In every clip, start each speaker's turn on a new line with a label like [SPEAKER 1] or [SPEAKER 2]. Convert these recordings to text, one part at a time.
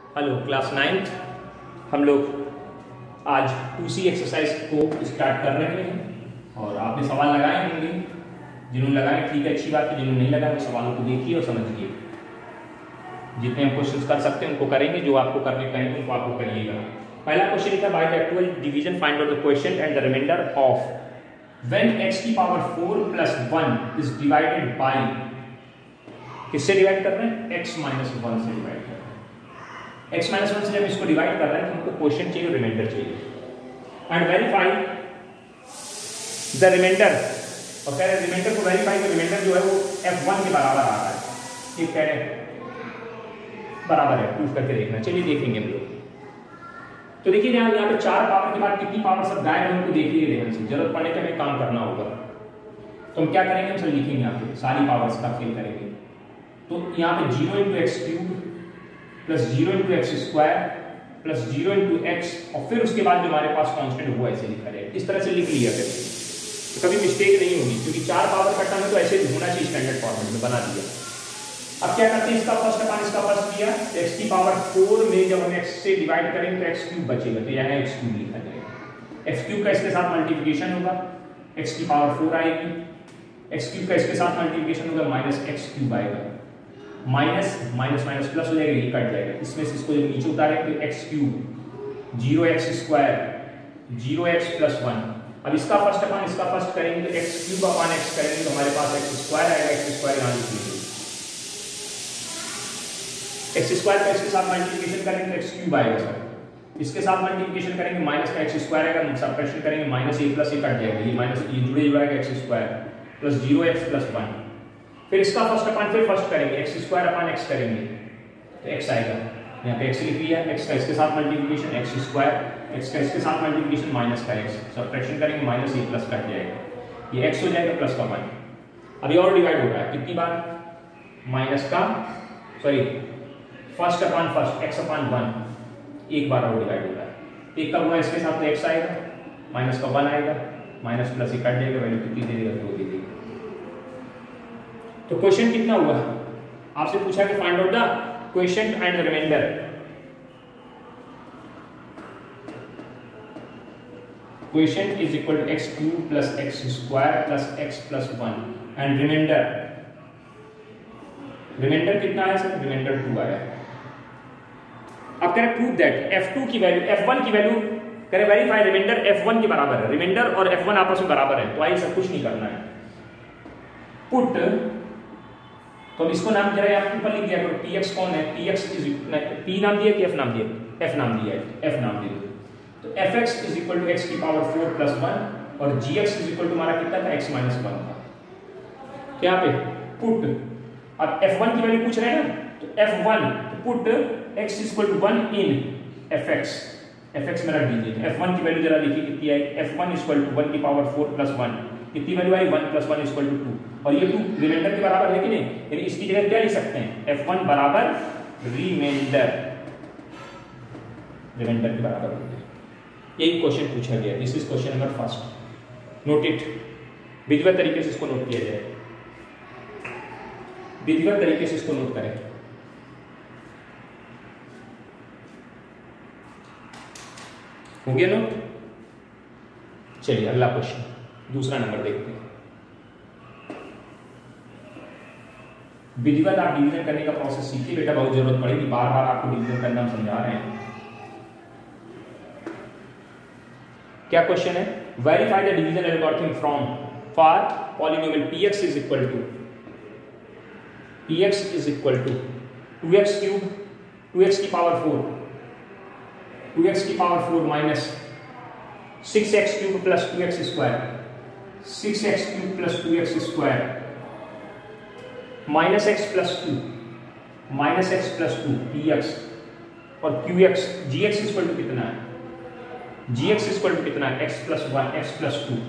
[SPEAKER 1] Hello class 9th हम लोग आज 2C एक्सरसाइज को स्टार्ट कर रहे हैं और आपने सवाल लगाए होंगे। जिन्होंने लगाए ठीक है, अच्छी बात है। जिन्होंने नहीं लगाए वो सवालों को देखिए और समझिए। जितने हम क्वेश्चन कर सकते हैं उनको करेंगे, जो आपको करने कहेंगे उनको आपको करिएगा। पहला क्वेश्चन लिखा by the actual division find out the question and the remainder of when x की power 4 plus 1 is divided by, किससे डिवाइड कर रहे हैं? x माइनस 1 से डिवाइड कर रहे हैं। x माइनस 1 से जब इसको डिवाइड कर रहे हैं तो हमको क्वेश्चन चाहिए, रिमाइंडर चाहिए। एंड वेरीफाई द रिमाइंडर, और कह रहे हैं रिमाइंडर को वेरीफाई कर, रिमाइंडर जो है वो f1 के बराबर आ रहा है। ठीक कह रहे हैं, बराबर है, प्रूफ करके देखना। चलिए देखेंगे हम लोग। तो देखिए यहाँ पे 4 पावर के बाद कितनी पावर सब गायब है उनको देख लीजिए ध्यान से। जरूरत पड़ने पे हमें काम करना होगा। तो हम क्या करेंगे, हम सब लिखेंगे यहाँ पे सारी पावर्स का फिल करेंगे। तो यहाँ पे 0 into x cube plus 0 into x square plus 0 into x, और फिर उसके बाद जो हमारे पास कांस्टेंट हुआ ऐसे लिखा जाएगा। इस तरह से लिख लिया करके तो कभी मिस्टेक नहीं होगी, क्योंकि 4 पावर का टर्म है तो ऐसे होना चाहिए, स्टैंडर्ड फॉर्मेट में बना दिया। अब क्या करते हैं, इसका फर्स्ट अपान इसका फर्स्ट किया। x की पावर 4 में जब हम x से डिवाइड करेंगे तो x क्यूब बचेगा, तो यहाँ x क्यूब लिखा जाएगा। x क्यूब का इसके साथ मल्टीप्लिकेशन होगा, x की पावर 4 आएगी। x क्यूब का इसके साथ मल्टीप्लिकेशन होगा, माइनस x क्यूब आएगा। माइनस माइनस माइनस प्लस हो जाएगा, ये कट जाएगा। इसमें से इसको जब नीचे उतारेंगे तो x cube 0x square 0x plus 1। अब इसका फर्स्ट अपान इसका फर्स्ट करेंगे तो x क्यूब अपान x करेंगे तो हमारे पास x स्क्वायर आएगा। x स्क्वायर यहाँ लिख लीजिए, एक्स स्क्वायर का इसके साथ मल्टीप्लिकेशन करेंगे तो एक्स क्यूब आएगा सर। इसके साथ मल्टीप्लिकेशन करेंगे माइनस का एक्स स्क्वायर आएगा, सब्ट्रैक्शन करेंगे minus a plus a cut जाएगा, ये माइनस ये जुड़े जुड़ा आएगा x square plus 0x plus 1। फिर इसका फर्स्ट अपान फिर फर्स्ट करेंगे, एक्स स्क्वायर अपान एक्स करेंगे तो एक्स आएगा। यहाँ पे एक्स लिख लिया, एक्स का इसके साथ मल्टीप्लिकेशन एक्स स्क्वायर, एक्स का इसके साथ मल्टीप्लिकेशन माइनस का एक्स, सब्ट्रैक्शन करेंगे माइनस ए प्लस कट जाएगा, ये एक्स हो जाएगा प्लस का 1। अभी और डिवाइड हो रहा है कितनी बार, माइनस का sorry first upon first x upon 1 एक बार और डिवाइड हो रहा है। एक का हुआ इसके साथ तो एक्स आएगा, माइनस का 1 आएगा, माइनस प्लस कट जाएगा, वैल्यू कितनी दे देगा, 2 दे देगा। तो क्वेश्चन कितना हुआ, आपसे पूछा कि find out the question and remainder. Question is equal to x cube plus x square plus x plus 1 and remainder, remainder कितना आया सर, रिमाइंडर 2 आया। अब कह रहे प्रूव दैट f2 की वैल्यू f1 की वैल्यू, कह रहे वेरीफाई रिमाइंडर f1 के बराबर है। रिमाइंडर और f1 आपस में बराबर है, तो आइए सब कुछ नहीं करना है। पुट, तो अब इसको नाम जरा आप ऊपर लिख दिया करो, px कौन है, px इज p नाम दिया कि f नाम दिया, f नाम दिया है, f नाम दिया। तो fx is equal to x की पावर 4 प्लस 1 और gx इज इक्वल टू हमारा कितना था, x माइनस 1 था। यहाँ पे पुट, अब f1 की वैल्यू पूछ रहे हैं ना, तो f1 put x is equal to 1 in fx, fx में रख दीजिए। तो f1 की वैल्यू जरा लिखिए कितनी आई, f1 इज इक्वल टू 1 की पावर 4 प्लस 1, कितनी वैल्यू आई, 1 प्लस 1 इज इक्वल टू 2, और ये 2 रिमाइंडर के बराबर है कि नहीं, यानी इसकी जगह क्या लिख सकते हैं, f1 बराबर रिमाइंडर, रिमाइंडर के बराबर होता है। यही क्वेश्चन पूछा गया, this is question number first. Note it, विधिवत तरीके से इसको नोट किया जाए, विधिवत तरीके से इसको नोट करें। हो गया नोट। चलिए अगला क्वेश्चन, दूसरा नंबर देखते हैं। विधिवत आप डिवीजन करने का प्रोसेस सीखिए बेटा, बहुत जरूरत पड़ेगी, बार बार आपको डिवीजन करना हम समझा रहे हैं। क्या क्वेश्चन है, verify the division algorithm from for polynomial px is equal to, px is equal to 2x cube 2x की पावर 4 2x की power 4 minus 6x cube plus 2x square 6x cube plus 2x square minus x plus 2 minus x plus 2 px और qx, gx equal to कितना है, gx equal to कितना है, x plus 1 x plus 2।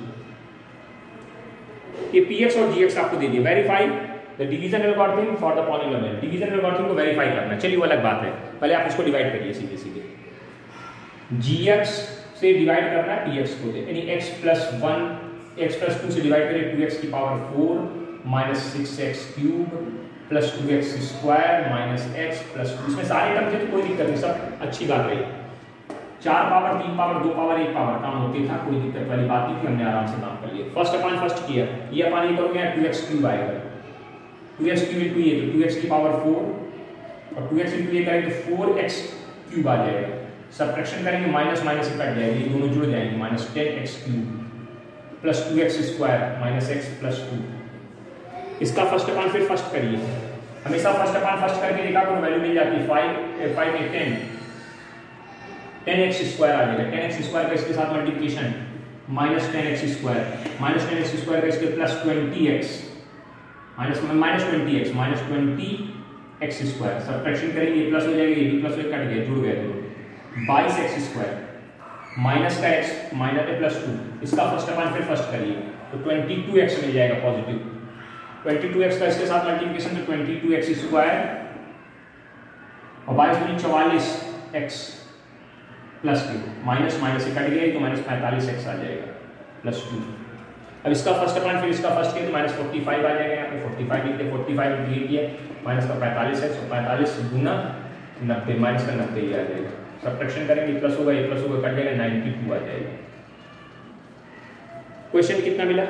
[SPEAKER 1] ये px और gx आपको दे दिया। Verify the division algorithm for the polynomial, division algorithm को वेरीफाई करना। चलिए वो अलग बात है, पहले आप इसको डिवाइड करिए सीधे सीधे। gx से डिवाइड करना है px को, यानी x प्लस 1 x प्लस 2 से डिवाइड करिए 2x की power 4 minus 6x cube plus 2x square minus x plus 2। इसमें सारे टर्म थे तो कोई दिक्कत नहीं, सब अच्छी बात रही। 4 पावर 3 पावर 2 पावर 1 पावर काम होती था, कोई दिक्कत वाली बात नहीं थी, हमने आराम से काम कर लिया। फर्स्ट अपन फर्स्ट किया, ये अपन ये करोगे 2x क्यूब आएगा, 2x क्यूब इंटू ये तो 2x की पावर 4 और 2x इंटू ये करेंगे तो 4x क्यूब आ जाएगा। सब्ट्रैक्शन करेंगे माइनस माइनस से कट जाएगी, दोनों जुड़ जाएंगे, minus 10x cube plus 2x square minus x plus 2। इसका फर्स्ट अपन फिर फर्स्ट करिए, हमेशा फर्स्ट अपन फर्स्ट करके देखा करो, वैल्यू मिल जाती है 5 में 10x स्क्वायर आ जाएगा। 10x स्क्वायर का इसके साथ multiplication minus 10x square minus 10x square का इसके plus 20x minus 20x minus 20x square. Subtraction करेंगे प्लस हो जाएगा, ये भी प्लस हो कट गया, जुड़ गया तो 22x स्क्वायर माइनस का x माइनस है प्लस 2। इसका फर्स्ट अपन फिर फर्स्ट करिए तो 22x मिल जाएगा पॉजिटिव। 22x का इसके साथ मल्टीप्लिकेशन तो 22x स्क्वायर और 22 दूनी 44x प्लस 2 माइनस माइनस से कट गया तो माइनस 45x आ जाएगा प्लस 2। अब इसका फर्स्ट अपन फिर इसका फर्स्ट किया तो माइनस 45 आ जाएगा, यहाँ पे 45 लिखते 45 क्लियर किया माइनस का 45x और 45 गुना 90 माइनस का 90 ही आ जाएगा। सब्ट्रैक्शन करेंगे प्लस होगा, ये प्लस होगा कट जाएगा 92 आ जाएगा। क्वेश्चन कितना मिला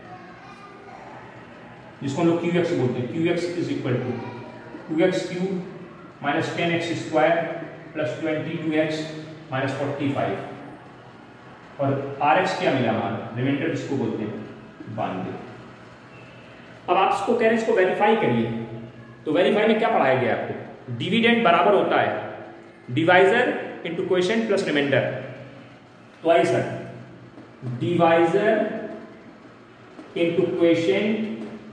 [SPEAKER 1] जिसको हम लोग QX बोलते हैं, QX is equal to 2x cube minus 10x square plus 22x minus 45 और RX क्या मिला हमारा, रिमाइंडर जिसको बोलते हैं 92। अब आप इसको कह रहे हैं इसको वेरीफाई करिए, तो वेरीफाई में क्या पढ़ाया गया आपको, डिविडेंड बराबर होता है divisor into quotient plus remainder. तो आइए sir, divisor into quotient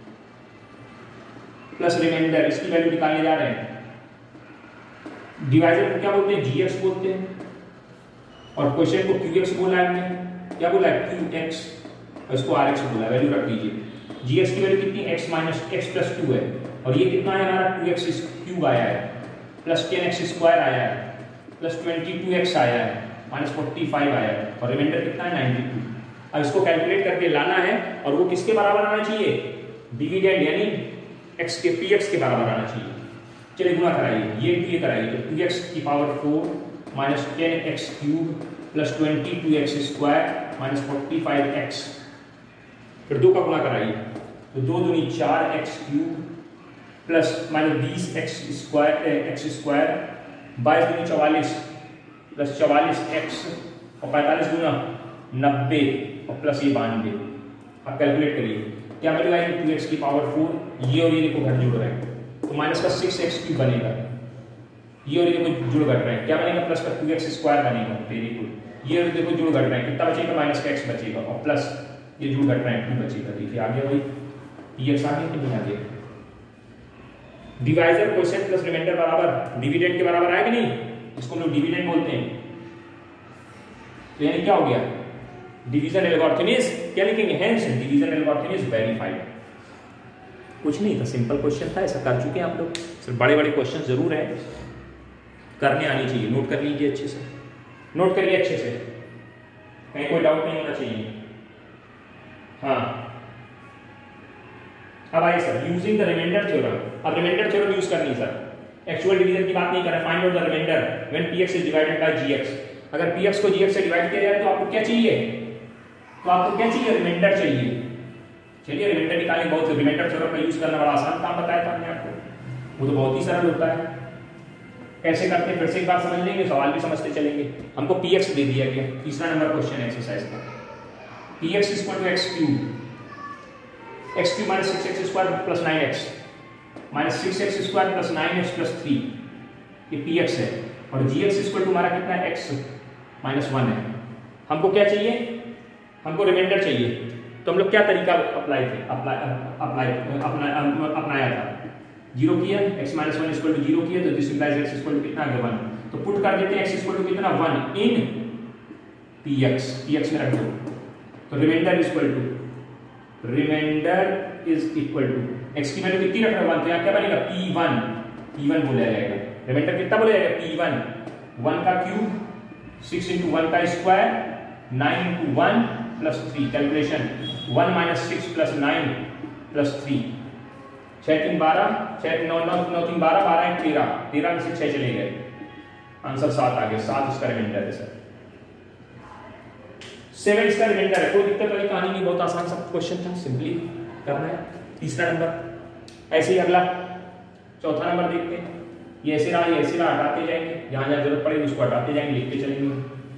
[SPEAKER 1] plus remainder, इसकी वैल्यू निकालने जा रहे हैं। डिवाइजर को क्या बोलते हैं, GX बोलते हैं और क्वोशिएंट को QX बोला है हमने, क्या बोला है QX और इसको RX बोला है। वैल्यू रख दीजिए, GX की वैल्यू कितनी x माइनस x प्लस 2 है और ये कितना है हमारा 2x क्यूब आया है प्लस 10x स्क्वायर आया है प्लस 22x आया है माइनस 45 आया है और रिमाइंडर कितना है 92। अब इसको कैलकुलेट करके लाना है और वो किसके बराबर आना चाहिए, डिविडेंड यानी x के px के बराबर आना चाहिए। चलिए गुणा कराइए, ये कराइए तो 2x की power 4 minus 10x cube plus 22x square minus 45x, फिर 2 का गुणा कराइए तो 2 दूनी 4x cube plus minus 20x square 22 दूनी 44 प्लस 44x और 45 गुना 90 और प्लस ये 92। आप कैलकुलेट करिए क्या वैल्यू आएगी, 2x की पावर 4, ये और ये देखो घट जुड़ रहे हैं तो माइनस का 6x क्यूब बनेगा, ये और ये देखो जुड़ घट रहे हैं, क्या बनेगा प्लस का 2x स्क्वायर बनेगा, वेरी गुड। ये और देखो जुड़ घट रहे हैं, कितना बचेगा माइनस का x बचेगा और प्लस ये जुड़ घट रहे हैं 2 बचेगा। देखिए आगे वही px आगे कि नहीं आगे, डिवाइजर क्वोशिएंट प्लस रिमाइंडर बराबर डिविडेंड के बराबर आएगा नहीं, इसको हम लोग डिविडेंड बोलते हैं। तो यानी क्या हो गया, डिवीजन एल्गोरिथम इज, क्या लिखेंगे, hence division algorithm is verified. कुछ नहीं था, सिंपल क्वेश्चन था, ऐसा कर चुके हैं आप लोग। सिर्फ बड़े बड़े क्वेश्चन जरूर है, करने आनी चाहिए, नोट कर लीजिए अच्छे से, नोट करिए अच्छे से, कहीं कोई डाउट नहीं होना चाहिए। हाँ अब आइए sir, using the remainder theorem. अब रिमाइंडर थ्योरम यूज करनी है सर, एक्चुअल डिवीजन की बात नहीं कर रहे, find out the remainder when px is divided by gx। अगर px को gx से डिवाइड किया जाए तो आपको क्या चाहिए, तो आपको क्या चाहिए, रिमाइंडर चाहिए। चलिए रिमाइंडर निकालेंगे, बहुत रिमाइंडर थ्योरम का यूज करना बड़ा आसान काम बताया था हमने आपको, वो तो बहुत ही सरल होता है। कैसे करते हैं फिर से एक बार समझ लेंगे, सवाल भी समझते चलेंगे। हमको px दे दिया गया, तीसरा नंबर क्वेश्चन एक्सरसाइज का, px is equal to x cube minus 6x square plus 9x minus 6x square plus 9x plus 3, ये px है और gx इक्वल टू हमारा कितना है, x माइनस 1 है। हमको क्या चाहिए, हमको रिमाइंडर चाहिए। तो हम लोग क्या तरीका अपनाया था, 0 किया, x माइनस 1 इक्वल टू 0 किया तो this implies x equal to कितना आ गया 1, तो पुट कर देते हैं x इक्वल टू कितना 1 इन px में रख दो, तो remainder equal to remainder is equal to x की वैल्यू कितनी रख रहे हैं 1, तो यहाँ क्या बनेगा p1 बोला जाएगा। रिमाइंडर कितना बोला जाएगा p1, 1 का क्यूब 6 इंटू 1 का square 9 into 1 plus 3, calculation 1 minus 6 plus 9 plus 3। 6 3 12, 6 9 9 9 3 12, 12 1 13, 13 में से 6 चले गए, आंसर 7 आ गया। 7 इसका रिमाइंडर है सर। 7 इसका रिमाइंडर है। कोई दिक्कत वाली कहानी नहीं, बहुत आसान सा क्वेश्चन था, सिंपली करना है। तीसरा नंबर ऐसे ही अगला चौथा नंबर देखते हैं। ये ऐसे रहा, ये ऐसे रहा, हटाते जाएंगे, जहां जहां जरूरत पड़ेगी उसको हटाते जाएंगे, लिखते चलेंगे।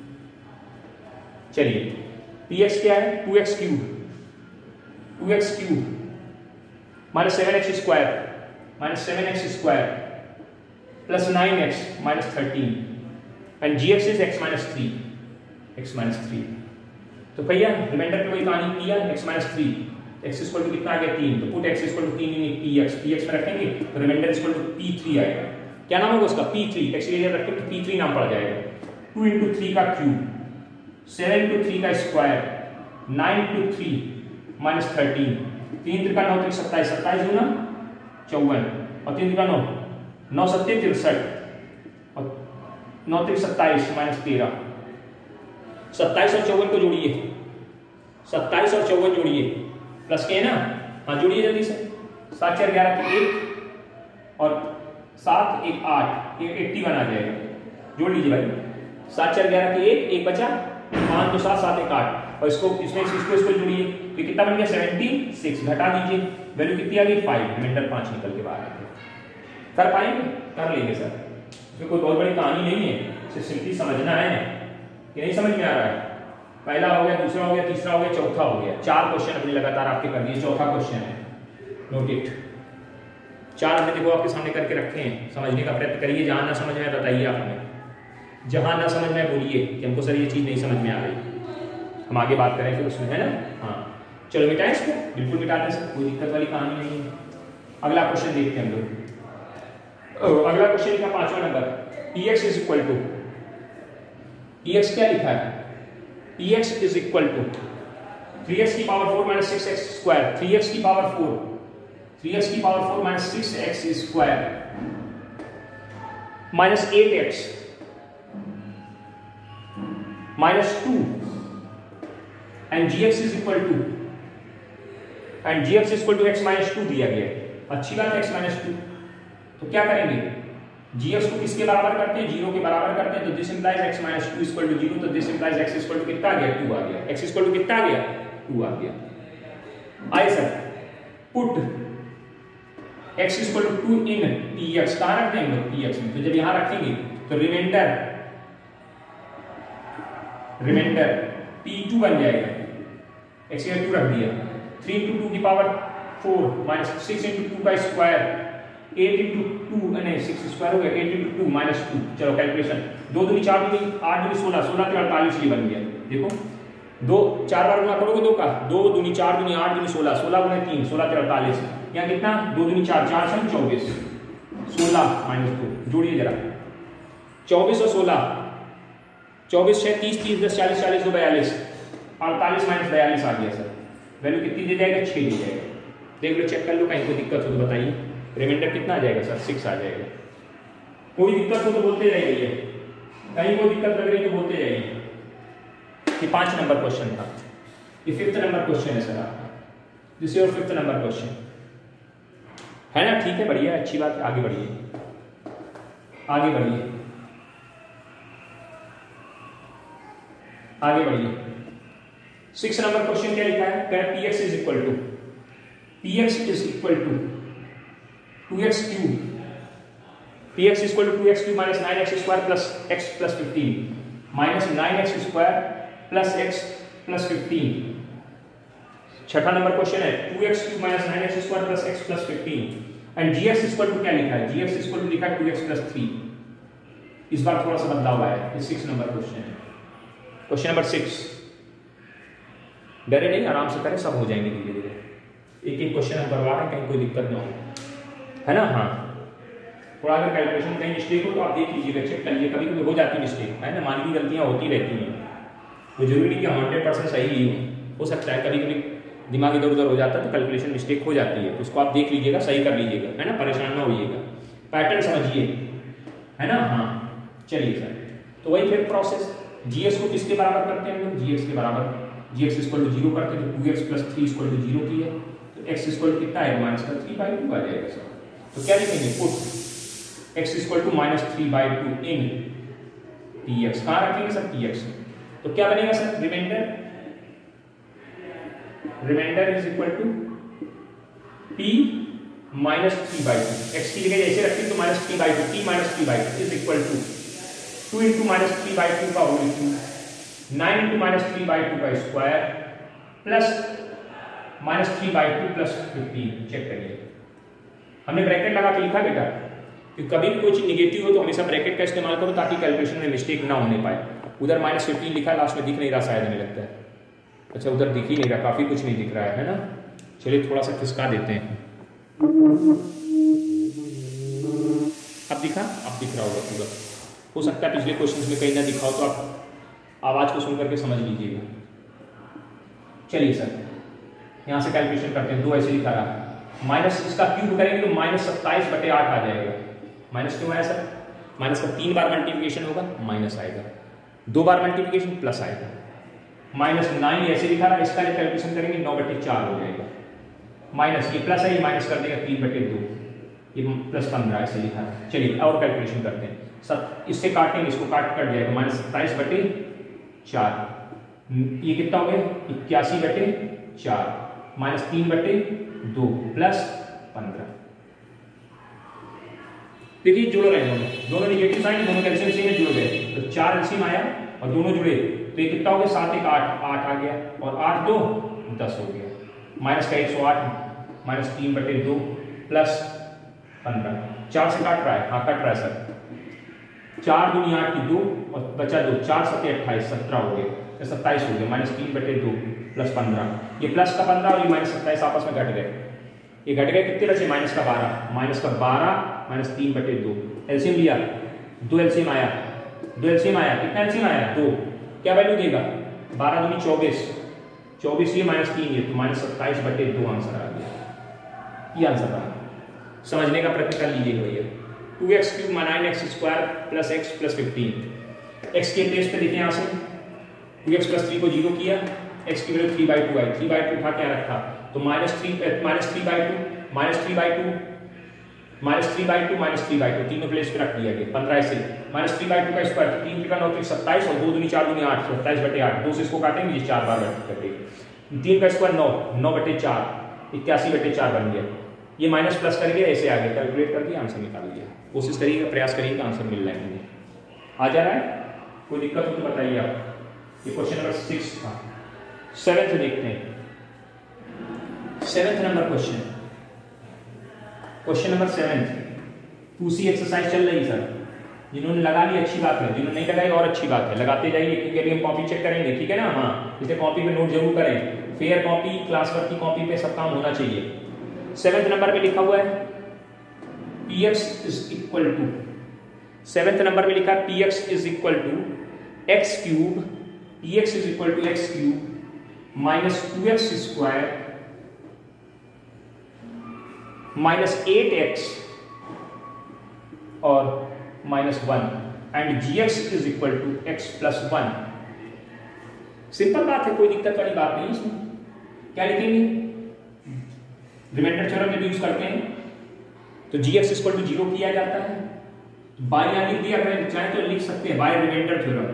[SPEAKER 1] चलिए px क्या है, 2x cube, 2x cube minus 7x square minus 7x square plus 9x minus 13 and gx is x minus 3, x minus 3। तो भैया रिमाइंडर पे वही कहानी किया, x minus 3, x equal to कितना आ गया 3, तो put x equal to 3 in px में रखेंगे तो रिमाइंडर इक्वल टू p3 आएगा। क्या नाम होगा उसका, p3, x की जगह रखेंगे तो p3 नाम पड़ जाएगा। 2 इंटू 3 का क्यूब, 7 इंटू 3 का स्क्वायर, 9 इंटू 3 माइनस 13, 3 3 का 9 3 27, 27 गुना 54 और 3 3 का 9 9 7 63 और 9 3 27 माइनस 13। 27 और 54 को जोड़िए, 27 और 54 जोड़िए, प्लस के है ना, हाँ जोड़िए जल्दी से। 7 4 11 के 1 और 7 1 8, 81 आ जाएगा। जोड़ लीजिए भाई, 7 4 11 के 1, 1 बचा, 5 2 7 7 1 8 और इसको इसमें इसको जोड़िए तो कितना बन गया 76। घटा दीजिए, वैल्यू कितनी आ गई 5, रिमाइंडर 5 निकल के बाहर आएगा। कर पाएंगे, कर लेंगे सर, इसमें कोई बहुत बड़ी कहानी नहीं है, सिर्फ सिंपली समझना है कि नहीं समझ में आ रहा है। पहला हो गया, दूसरा हो गया, तीसरा हो गया, चौथा हो गया। 4 क्वेश्चन अपने लगातार आपके कर दिए, चौथा क्वेश्चन है, नोट इट। 4 हमने देखो आपके सामने करके रखे हैं, समझने का प्रयत्न करिए। जहां ना समझ में बताइए, आप हमें जहां ना समझ में बोलिए कि हमको सर ये चीज नहीं समझ में आ रही, हम आगे बात करें फिर उसमें, है ना। हाँ चलो मिटाएं इसको, बिल्कुल मिटाते हैं, कोई दिक्कत वाली कहानी नहीं है। अगला क्वेश्चन देखते हैं हम लोग। अगला क्वेश्चन लिखा 5वां number, px is equal to, px क्या लिखा है, px is equal to 3x की power 4 minus 6x square, 3x की पावर 4, 3x की power 4 minus 6x square minus 8x minus 2 and gx is equal to, and gx is equal to x minus 2 दिया गया है। अच्छी बात है, x minus 2। तो क्या करेंगे, gx को किसके बराबर करते हैं, 0 के बराबर करते हैं, तो this implies x minus 2 equal to 0, तो this implies x equal to कितना आ गया 2 आ गया, x इक्वल टू कितना आ गया 2 आ गया। आए sir, put x equal to 2 in px, कहां रखते हैं हम लोग px में, तो जब यहां रखेंगे तो रिमाइंडर p2 बन जाएगा, x की 2 रख दिया, 3 इंटू 2 की पावर 4 माइनस 6 इंटू 2 का स्क्वायर, 8 इंटू 2 नहीं 6 स्क्वायर हो गया, 8 इंटू 2 माइनस 2। चलो कैलकुलेशन, 2 दूनी 4 दूनी 8 दूनी 16, 16 के 48 ये बन गया। देखो 2 4 बार गुना करोगे 2 का, 2 दूनी 4 दूनी 8 दूनी 16, 16 गुना 3 16 के 48, यहाँ कितना 2 दूनी 4 4 से 24, 16 माइनस 2 जोड़िए जरा, 24 और 16, 24 6 30 30 10 40 40 2 42, 48 माइनस 42 आ गया सर। वैल्यू कितनी दे जाएगा 6 दे जाएगा। देख लो, चेक कर लो, कहीं कोई दिक्कत हो तो बताइए। रिमाइंडर कितना आ जाएगा सर 6 आ जाएगा। कोई दिक्कत हो तो बोलते जाइए, कहीं कोई दिक्कत लग रही तो बोलते जाइए। ये 5 नंबर क्वेश्चन था, ये 5th नंबर क्वेश्चन है सर आपका, this your 5th number question है ना। ठीक है, बढ़िया, अच्छी बात है, आगे बढ़िए, आगे बढ़िए, आगे बढ़िए। 6 नंबर क्वेश्चन क्या लिखा है, कह px is equal to, px is equal to 2x cube, px is equal to 2x cube minus 9x square plus x plus 15 minus 9x square plus x plus 15। 6ठा नंबर क्वेश्चन है 2x cube minus 9x square plus x plus 15 and gx is equal to क्या लिखा है, gx is equal to लिखा है 2x plus 3। इस बार थोड़ा सा बदलाव आया है, 6 नंबर क्वेश्चन है। क्वेश्चन नंबर 6, डरे नहीं, आराम से करें, सब हो जाएंगे धीरे धीरे। एक एक क्वेश्चन हम करवा रहे हैं, कहीं कोई दिक्कत ना हो, है ना। हाँ, थोड़ा अगर कैलकुलेशन कहीं मिस्टेक हो तो आप देख लीजिएगा, चेक कर लीजिए, कभी कभी हो जाती है मिस्टेक, है ना, मानवीय गलतियां होती रहती हैं, तो जरूरी नहीं कि 100% सही ही हो सकता है कभी कभी दिमाग इधर उधर हो जाता है तो कैलकुलेशन मिस्टेक हो जाती है, तो उसको आप देख लीजिएगा, सही कर लीजिएगा, है ना, परेशान ना होइएगा, पैटर्न समझिए, है ना। हाँ चलिए सर, तो वही फिर प्रोसेस, जीएस को किसके बराबर करते हैं हम लोग, जीएक्स के बराबर, जीएक्स इक्वल टू 0 करते हैं, तो 2x प्लस 3 इक्वल टू 0 की है, तो तो x इक्वल कितना है माइनस का 3/2 आ जाएगा सर। तो क्या लिखेंगे put x equal to minus 3/2 in px, कहाँ रखेंगे सर px। तो क्या बनेगा sir reminder is equal to p minus 3/2, x की जगह ऐसे रखें तो minus 3/2 p minus 3/2 is equal to 2 into minus 3/2 का होल क्यूब 9 इंटू माइनस 3/2 का square plus minus 3/2 plus 15। Check करिए, हमने ब्रैकेट लगा के लिखा बेटा कि कभी भी कोई चीज निगेटिव हो तो हमेशा ब्रैकेट का इस्तेमाल करो ताकि कैलकुलेशन में मिस्टेक ना होने पाए। उधर माइनस 15 लिखा लास्ट में दिख नहीं रहा शायद, हमें लगता है। अच्छा उधर दिख ही नहीं रहा, काफी कुछ नहीं दिख रहा है ना। चलिए थोड़ा सा खिसका देते हैं। अब दिखा, अब दिख रहा होगा पूरा। हो सकता है पिछले क्वेश्चंस में कहीं ना दिखा हो तो आप आवाज को सुन करके समझ लीजिएगा। चलिए सर यहाँ से कैलकुलेशन करते हैं। 2 ऐसे लिखा रहा, माइनस इसका क्यूब करेंगे तो माइनस 27/8 आ जाएगा। माइनस क्यों आया सर, माइनस का 3 बार मल्टीप्लिकेशन होगा माइनस आएगा, 2 बार मल्टीप्लिकेशन प्लस आएगा। माइनस 9 ऐसे लिखा रहा, इसका जब कैलकुलेशन करेंगे 9/4 हो जाएगा। माइनस ये प्लस है, ये माइनस कर देगा 3/2, ये प्लस 15 ऐसे लिखा है। चलिए और कैलकुलेशन करते हैं। सब इससे काटेंगे, इसको काट कट जाएगा माइनस 27/4। ये कितना हो गया 81/4 माइनस 3/2 प्लस 15। देखिए जुड़ रहे हैं दोनों निगेटिव साइन, दोनों कैल्शियम से जुड़ गए तो 4 एलसीएम आया और दोनों जुड़े तो ये कितना हो गया 7 1 8 आ गया और 8 2 10 हो गया। माइनस का 108 माइनस 3/2 प्लस 15। 4 से काट रहा है, हाँ कट रहा है सर। 4 दूनी 8 की 2 और बचा 2, 4 7 28 17 हो गए, 27 हो गया माइनस 3/2 प्लस 15। ये प्लस का 15 और ये माइनस 27 आपस में घट गए। ये घट गए कितने बचे माइनस का 12, माइनस का 12 माइनस 3/2। एलसीएम लिया, 2 एलसीएम आया, 2 एलसीएम आया, कितना एलसीएम आया 2। क्या वैल्यू देगा 12 दूनी 24, 24 ये माइनस 3 ये तो माइनस 27/2 आंसर आ गया। ये आंसर आ समझने का प्रयत्न कर लीजिएगा भैया। 2x cube 9x² plus x plus 15। x के प्लेस पे देखें यहाँ से 2x प्लस 3 को 0 किया, x की वैल्यू 3/2 आई, 3/2 उठा क्या रखा तो माइनस 3/2 माइनस 3/2 माइनस 3/2 तीनों प्लेस पे रख दिया गया। 15 से माइनस 3/2 का स्क्वायर 3 का 9 27 और 2 दूनी 4 दूनी 8 27/8। 2 से इसको काटेंगे ये 4 बार कर देंगे। 3 का स्क्वायर 9 9/4 81/4 बन गया। ये माइनस प्लस करके ऐसे आ गया, कैलकुलेट करके आंसर निकाल लिया। कोशिश करिएगा, प्रयास करिएगा, आंसर मिल रहा है मुझे। आ जा रहा है, कोई दिक्कत हो तो बताइए आप। ये क्वेश्चन नंबर 6 था। 7th देखते हैं। 7th number question, question number 7 2C exercise चल रही सर। जिन्होंने लगा ली अच्छी बात है, जिन्होंने नहीं लगाई और अच्छी बात है, लगाते जाइए क्योंकि अभी हम कॉपी चेक करेंगे, ठीक है ना। हाँ इसलिए कॉपी पे नोट जरूर करें, फेयर कॉपी क्लास वर्क की कॉपी पे सब काम होना चाहिए। 7th नंबर पे लिखा हुआ है px is equal to, 7th number में लिखा है px is equal to x cube, px is equal to x cube minus 2x square minus 8x और minus 1 and gx is equal to x plus 1। Simple बात है, कोई दिक्कत वाली बात नहीं इसमें। क्या लिखेंगे, रिमाइंडर थ्योरम जब यूज करते हैं तो gx इक्वल टू 0 किया जाता है। बाय यहाँ लिख दिया, अगर चाहे तो लिख सकते हैं बाय रिमाइंडर थ्योरम।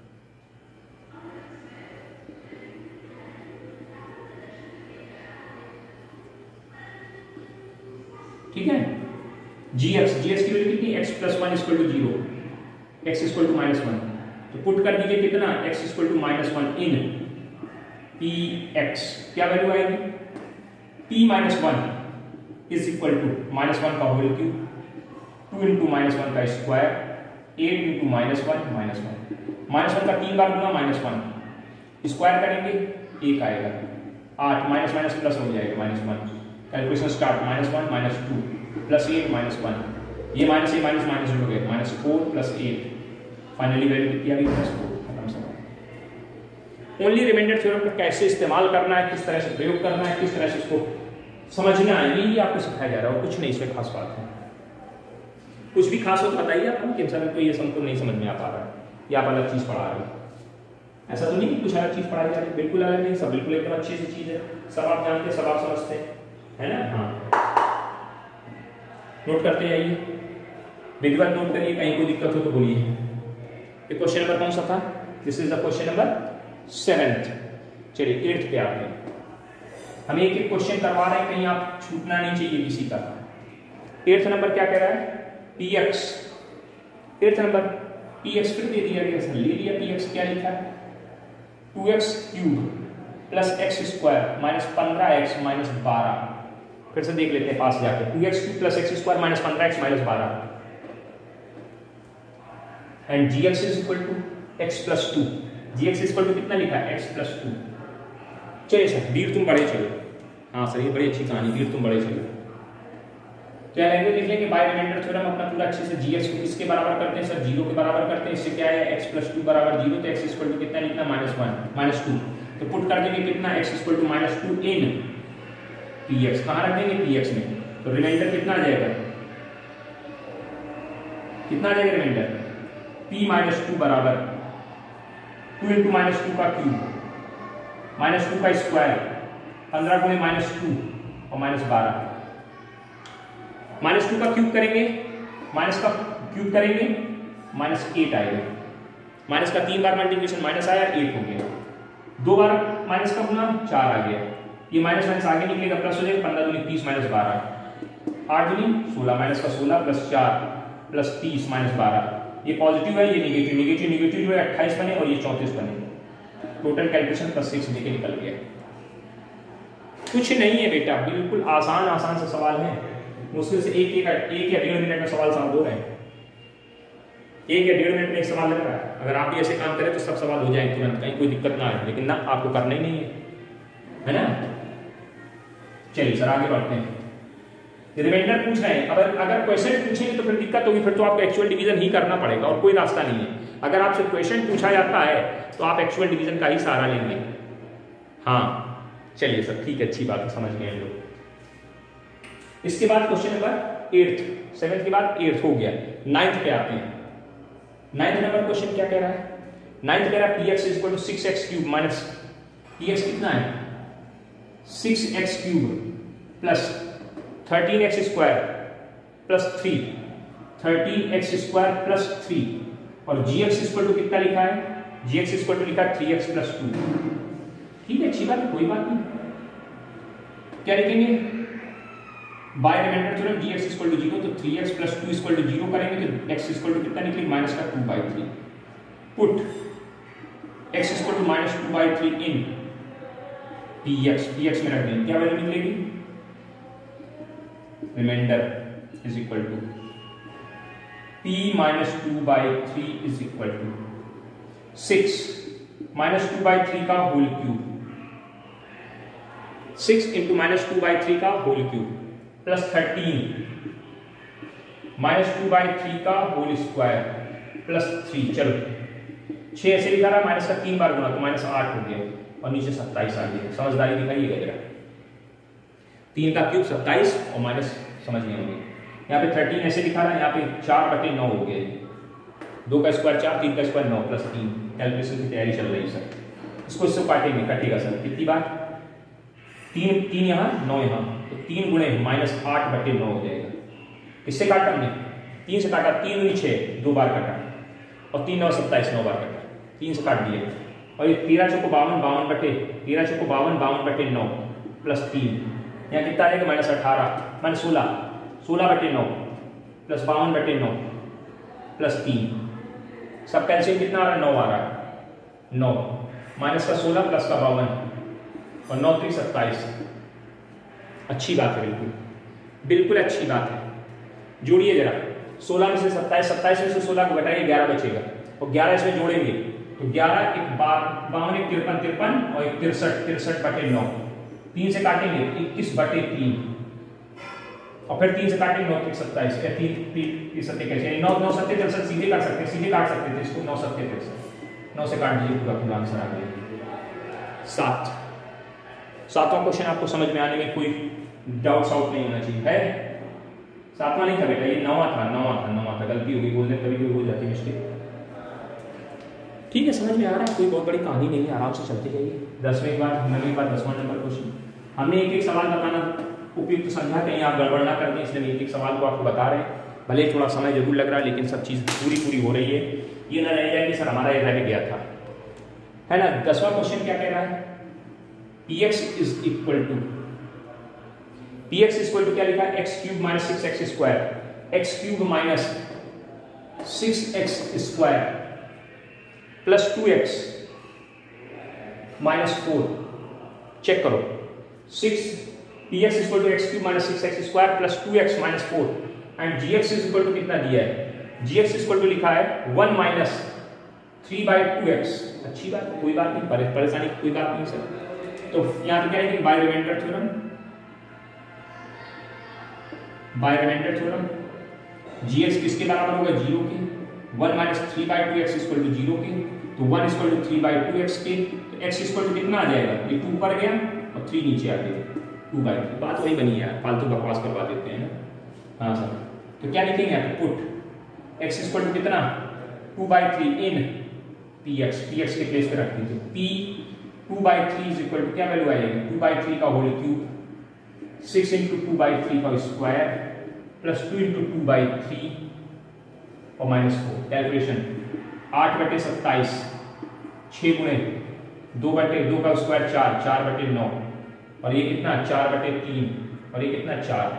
[SPEAKER 1] ठीक है, gx की वैल्यू कितनी x plus 1 equal to 0, x equal to minus 1। तो पुट कर दीजिए कितना x equal to minus 1 in px। क्या वैल्यू आएगी p minus 1 is equal to minus 1 का होल क्यूब 2 इंटू माइनस 1 का square 8 into minus 1 minus 1। Minus 1 का 3 बार गुना minus 1, square करेंगे 1 आएगा, 8 माइनस माइनस प्लस हो जाएगा minus 1। Calculation start minus 1 minus 2 plus 8 minus 1। ये माइनस ए माइनस माइनस जुड़ गए, माइनस 4 प्लस 8। फाइनली वैल्यू कितनी आ गई प्लस 4। खत्म सवाल। ओनली रिमाइंडर थ्योरम का कैसे इस्तेमाल करना है, किस तरह से प्रयोग करना है, किस तरह से इसको समझना है, यही आपको सिखाया जा रहा है और कुछ नहीं इसमें खास बात है। कुछ भी खास हो तो बताइए आप कि इंसान को ये सबको नहीं समझ में आ पा रहा है या आप अलग चीज पढ़ा रहे हो। ऐसा तो नहीं कि कुछ अलग चीज पढ़ाई जा रही है, बिल्कुल अलग नहीं, सब बिल्कुल एकदम अच्छी सी चीज है। सब आप जानते हैं, सब आप समझते हैं। है ना? हाँ, नोट करते जाइए, विधिवत नोट करिए, कहीं कोई दिक्कत हो तो बोलिए। ये क्वेश्चन नंबर कौन सा था? This is the question number 7th। चलिए 8th पे आते हैं। हम एक एक क्वेश्चन करवा रहे हैं, कहीं आप छूटना नहीं चाहिए किसी का। 8th नंबर क्या कह रहा है? px। 8th नंबर px फिर दे दिया गया, ले लिया px, क्या लिखा है? 2x cube plus x square minus 15x minus 12। फिर से देख लेते हैं पास जाके। 2x cube plus x square minus 15x minus 12 and gx is equal to x plus 2। gx is equal to कितना लिखा है? x plus 2। चलिए सर, वीर तुम बड़े चलो। हाँ सर, ये बड़ी अच्छी कहानी, वीर तुम बड़े चलो। क्या लैंग्वेज लिख लेंगे? बाय रिमाइंडर थ्योरम अपना पूरा अच्छे से। gx को किसके बराबर करते हैं सर? 0 के बराबर करते हैं। इससे क्या है? x प्लस 2 बराबर 0, तो x इक्वल टू कितना लिखना? -1 माइनस 2। तो पुट कर देंगे कितना? x equal to -2 in px। कहाँ रखेंगे? px में। तो रिमाइंडर कितना आ जाएगा? कितना आ जाएगा रिमाइंडर? p माइनस 2 बराबर 2 इंटू -2 का क्यूब -2 का स्क्वायर 15 गुणे -2 और -12। -2 का क्यूब करेंगे, माइनस का क्यूब करेंगे, -8 आएगा। माइनस का 3 बार मल्टीप्लिकेशन माइनस आया, 8 हो गया। 2 बार माइनस का गुना, 4 आ गया। ये माइनस माइनस आगे निकलेगा, प्लस हो जाएगा। 15 दूनी 30 माइनस 12, 8 दूनी 16 माइनस का 16 प्लस 4 प्लस 30 माइनस 12। ये पॉजिटिव है, ये निगेटिव, निगेटिव निगेटिव जो है 28 बने और ये 34 बने। टोटल कैलकुलेशन प्लस 6 लेके निकल गया। कुछ नहीं है बेटा, बिल्कुल आसान आसान से सवाल है। मुश्किल से एक या 1.5 मिनट में सवाल सॉल्व हो रहे हैं। 1 या 1.5 मिनट में एक सवाल लग रहा है। अगर आप भी ऐसे काम करें तो सब सवाल हो जाए तुरंत, कहीं कोई दिक्कत ना आए। लेकिन ना, आपको करना ही नहीं है ना? चलिए सर आगे बढ़ते हैं। रिमाइंडर पूछ रहे हैं। अगर क्वेश्चन पूछेंगे तो फिर दिक्कत होगी, फिर तो आपको एक्चुअल डिवीजन ही करना पड़ेगा और कोई रास्ता नहीं है। अगर आपसे क्वेश्चन पूछा जाता है तो आप एक्चुअल डिवीजन का ही सहारा लेंगे। हाँ चलिए सर, ठीक है, अच्छी बात है, समझ गए हम लोग। इसके बाद क्वेश्चन नंबर 8th, 7th के बाद 8th हो गया। 9th पे आते हैं। 9th नंबर क्वेश्चन क्या कह रहा है? 9th कह रहा है px is equal to 6x cube minus px कितना है? 6x cube plus 13x square plus 3, 13x square plus 3 और gx इक्वल टू कितना लिखा है? gx इक्वल टू लिखा है 3x प्लस 2। ठीक है, अच्छी बात है, कोई बात नहीं। क्या लिखेंगे? By reminder theorem gx equal to 0, तो 3x प्लस 2 इक्वल टू 0 करेंगे तो x इक्वल टू कितना निकलेगा? माइनस का 2/3। Put x equal to minus 2/3 in px में रख देंगे, क्या वैल्यू निकलेगी? Reminder is equal to p minus 2/3 is equal to 6 minus 2/3 का होल क्यूब, 6 इंटू माइनस 2/3 का होल क्यूब प्लस 13 माइनस 2/3 का होल स्क्वायर प्लस 3। चलो 6 ऐसे लिखा रहा, माइनस का 3 बार गुना तो माइनस 8 हो गया और नीचे 27 आ गया। समझदारी दिखाइएगा जरा। 3 का क्यूब 27 और माइनस समझ नहीं होंगे। यहाँ पे 13 ऐसे लिखा रहा है, यहाँ पे 4/9 हो गया। 2 का स्क्वायर 4, 3 का स्क्वायर 9 प्लस 3। कैलकुलेशन की तैयारी चल रही है सर। इसको इससे काटेंगे, कटेगा सर कितनी बार? 3 यहाँ 9 यहाँ, तो 3 गुणे -8/9 हो जाएगा। किससे काटा हमने? 3 से काटा, 3 दूनी 6, 2 बार काटा और 3 9 27, 9 बार काटा, 3 से काट दिए। और ये 13 चौको 52, 52/9 प्लस 3, यहाँ कितना आ जाएगा? -18 माइनस 16, 16/9 प्लस 52/9 प्लस 3। सब कैल्शियम कितना आ रहा है? 9 आ रहा है। 9 माइनस का 16 प्लस का 52 और 9 3 27। अच्छी बात है, बिल्कुल बिल्कुल अच्छी बात है। जोड़िए जरा, 16 में से 27, 27 में से 16 को घटाइए, 11 बचेगा और 11 इसमें जोड़ेंगे तो 11 1 52 1 53 और 1 63/9। 3 से काटेंगे 21/3 और फिर 3 से काटेंगे 9 3 27, 3 7 कैसे 9 9 7 63 सीधे काट सकते हैं, सीधे काट सकते थे इसको। 9 7 63, 9 से काट दीजिए, पूरा आंसर आ गया 7। 7वां क्वेश्चन आपको समझ में आने में कोई डाउट आउट नहीं होना चाहिए है। 7वां नहीं था बेटा, ये 9वां था, गलती होगी, बोलने कभी भी हो जाती है मिस्टेक। ठीक है, समझ में आ रहा है, कोई बहुत बड़ी कहानी नहीं है, आराम से चलते जाइए। 10वें के बाद 9वें के बाद 10वां नंबर क्वेश्चन। हमने एक एक सवाल बताना उपयुक्त समझा, कहीं आप गड़बड़ ना कर दें, इसलिए हम एक सवाल को आपको बता रहे हैं। भले थोड़ा समय जरूर लग रहा है लेकिन सब चीज़ पूरी हो रही है। ये ना रह जाए कि सर हमारा ये रह गया था, है ना। 10वां क्वेश्चन क्या कह रहा है, px इज इक्वल टू क्या लिखा है, x cube minus 6x square, x cube minus 6x square plus 2x minus 4। Check करो, px equal to x cube minus 6x square plus 2x minus 4 and gx is equal to कितना दिया है, gx equal to लिखा है 1 minus 3/2x। अच्छी बात है, कोई बात नहीं, परेशानी कोई बात नहीं सर। तो यहाँ पे क्या है कि बाय रिमाइंडर थ्योरम gx किसके बराबर होगा, 0 के। 1 माइनस 3/2x इक्वल टू 0 के, तो 1 इक्वल टू 3/2x के, तो x इक्वल टू कितना आ जाएगा, ये 2 ऊपर गया और 3 नीचे आ गया, 2/3। बात वही बनी है यार, फालतू बकवास करवा देते हैं ना। हाँ सर, तो क्या लिखेंगे यहाँ पे, पुट x इक्वल टू कितना 2/3 इन px के प्लेस पे रख दीजिए, p 2/3 इज इक्वल टू क्या वैल्यू आएगी, 2/3 का होल क्यूब 6 इंटू 2/3 का स्क्वायर प्लस 2 इंटू 2/3 और माइनस 4। कैलकुलेशन 8/27, 6 गुणे 2/2 का स्क्वायर 4, 4/9 और ये कितना 4/3 और ये कितना 4।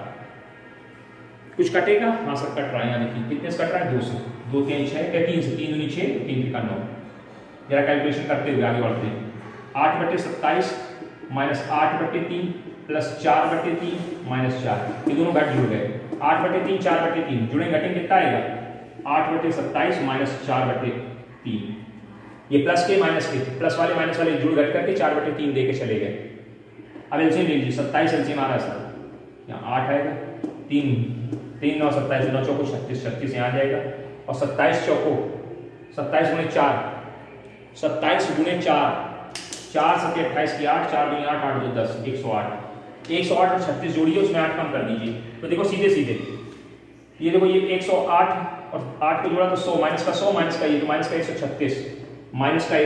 [SPEAKER 1] कुछ कटेगा, हाँ सर कट रहा है, यहाँ देखिए कितने से कट रहा है, 2 से, 2 3 6 या 3 से, 3 दूनी 6, 3 3 का 9। जरा कैलकुलेशन करते हुए आगे बढ़ते हैं। 8/27 माइनस 8/3 प्लस 4/3 माइनस 4, ये दोनों घट जुड़ गए, 8/3 4/3 जुड़े घटेंगे कितना आएगा, 8/27 माइनस 4/3। ये प्लस के माइनस के, प्लस वाले माइनस वाले जुड़ घट करके 4/3 दे के चले गए। अब एलसीएम ले लीजिए, 27 एलसीएम आ रहा है सर, यहाँ 8 आएगा, 3 9 27, 9 चौको 36, 36 यहाँ आ जाएगा और 27 चौको 27 गुणे 4, 27 गुणे 4, 4 7 28 की 8, 4 दूनी 8, 8 2 10, 108। 108 और 36 जोड़िए, उसमें 8 कम कर दीजिए, तो देखो सीधे ये देखो, ये 108 और 8 को जोड़ा तो 100, माइनस का 100 माइनस का ये, तो माइनस का 136 माइनस का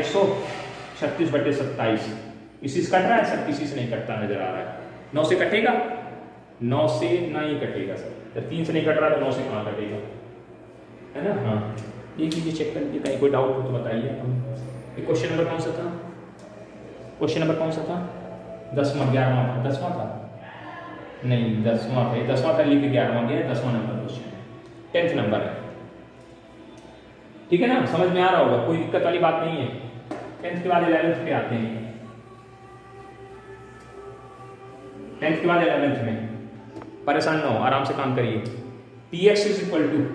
[SPEAKER 1] 136/27। इसी से कट रहा है सर, किसी से नहीं कटता नजर आ रहा है। 9 से कटेगा, 9 से नहीं कटेगा सर, जब 3 से नहीं कट रहा तो 9 से कहाँ कटेगा, है ना। हाँ ये कीजिए, चेक कर लीजिए, कहीं कोई डाउट हो तो बताइए। क्वेश्चन नंबर कौन सा था, क्वेश्चन नंबर कौन सा था, 10वां 11वां था, 10वां था नहीं, 10वां था, 10वां था लिख के 11वां गया, 10वां नंबर क्वेश्चन है, 10th नंबर है, ठीक है ना, समझ में आ रहा होगा, कोई दिक्कत वाली बात नहीं है। 10th के बाद 11th पे आते हैं, 10th के बाद 11th में परेशान ना हो, आराम से काम करिए। px is equal to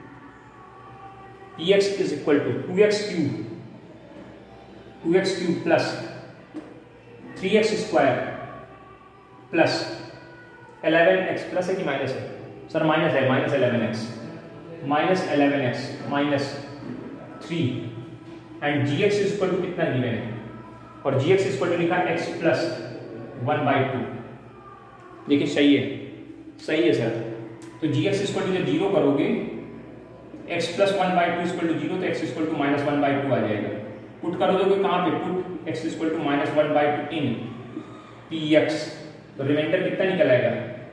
[SPEAKER 1] 2x cube plus 3x square plus 11x plus है कि माइनस है सर, माइनस है, minus 11x minus 3 and gx is equal to कितना गिवन है, और gx इज इक्वल टू लिखा x प्लस 1/2। देखिए सही है सर, तो gx इक्वल टू जब 0 करोगे, x प्लस 1/2 इक्वल टू 0, तो x इक्वल टू माइनस 1/2 आ जाएगा। पुट कर दोगे कहाँ पे, put x equal to minus 1/2 in px, तो रिमाइंडर कितना निकल आएगा,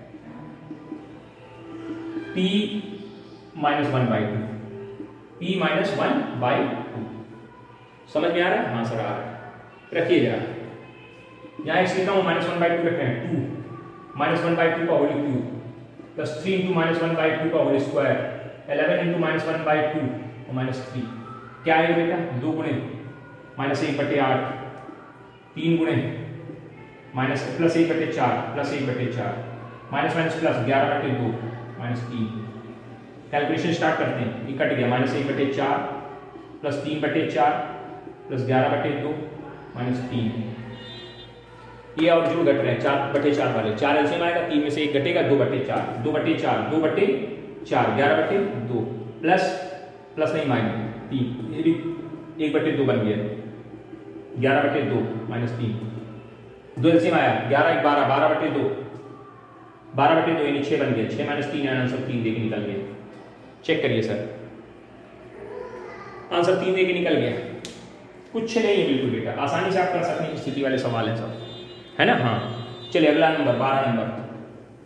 [SPEAKER 1] p माइनस 1/2, p माइनस 1/2। समझ में आ रहा है, हाँ सर आ रहा है। रखिए जरा, यहाँ x लिखा हूँ, माइनस 1/2 रख रहे हैं, 2 माइनस 1/2 का whole cube plus 3 into minus 1/2 का होल स्क्वायर, 11 इंटू माइनस 1/2 और माइनस 3। क्या है बेटा, 2 गुणे माइनस 1/8, 3 गुणे minus plus 1/4 plus 1/4 minus minus plus 11/2 minus 3। Calculation start करते हैं, ये कट गया, माइनस 1/4 प्लस 3/4 प्लस 11/2 माइनस 3। ये और जुड़ घट रहे हैं, 4/4 वाले, 4 एलसीएम आएगा, 3 में से 1 घटेगा, 2/4 2/4 2/4 11/2 प्लस नहीं माइनस 3, ये भी 1/2 बन गया, 11/2 माइनस 3, 2 एलसीएम आया, 11 12 12/2 12/2 यानी 6 बन गया, 6 माइनस 3 आंसर 3 दे के निकल गया। चेक करिए सर, आंसर 3 दे के निकल गया, कुछ नहीं है बिल्कुल बेटा, आसानी से आप कर सकते हैं, स्थिति वाले सवाल है सब, है ना। हाँ चलिए अगला नंबर 12 नंबर,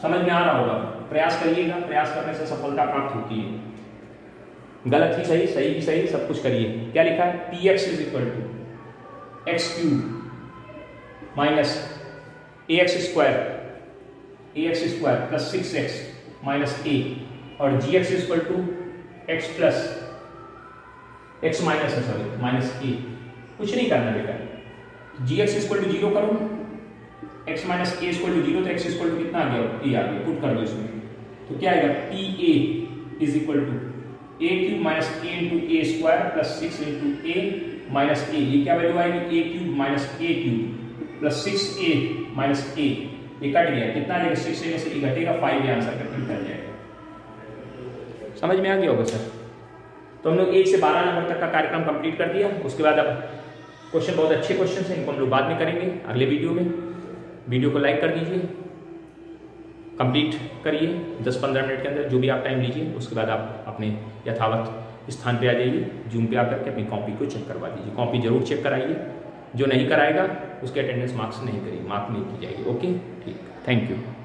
[SPEAKER 1] समझ में आ रहा होगा, प्रयास करिएगा, प्रयास करने से सफलता प्राप्त होती है। गलत ही सही, सही भी सही, सब कुछ करिए। क्या लिखा है, p x is equal to x cube minus a x square plus 6x minus a, और g x is equal to x plus x minus minus a. कुछ नहीं करना बेटा, जी एक्स इक्वल टू 0 करो, x minus a equal to 0, तो x equal to कितना आ गया, ए आ गया, पुट कर दो इसमें। तो क्या आएगा, p a is equal to a cube minus a into a square plus 6 into a minus a. ये क्या वैल्यू आएगी, a cube minus a cube plus 6a minus a. ये कट गया, कितना आ जाएगा, 6a में से ए घटेगा, 5 आंसर कंप्लीट कर जाएगा। समझ में आ गया होगा सर। तो हम लोग 1 से 12 नंबर तक का कार्यक्रम कंप्लीट कर दिया। उसके बाद अब क्वेश्चन, बहुत अच्छे क्वेश्चन हैं, इनको हम लोग बाद में करेंगे अगले वीडियो में। वीडियो को लाइक कर दीजिए, कंप्लीट करिए 10-15 मिनट के अंदर, जो भी आप टाइम लीजिए। उसके बाद आप अपने यथावत स्थान पे आ जाइए, जूम पे आकर के अपनी कॉपी को चेक करवा दीजिए। कॉपी जरूर चेक कराइए, जो नहीं कराएगा उसके अटेंडेंस मार्क्स नहीं करिए, मार्क नहीं की जाएगी। ओके, ठीक, थैंक यू।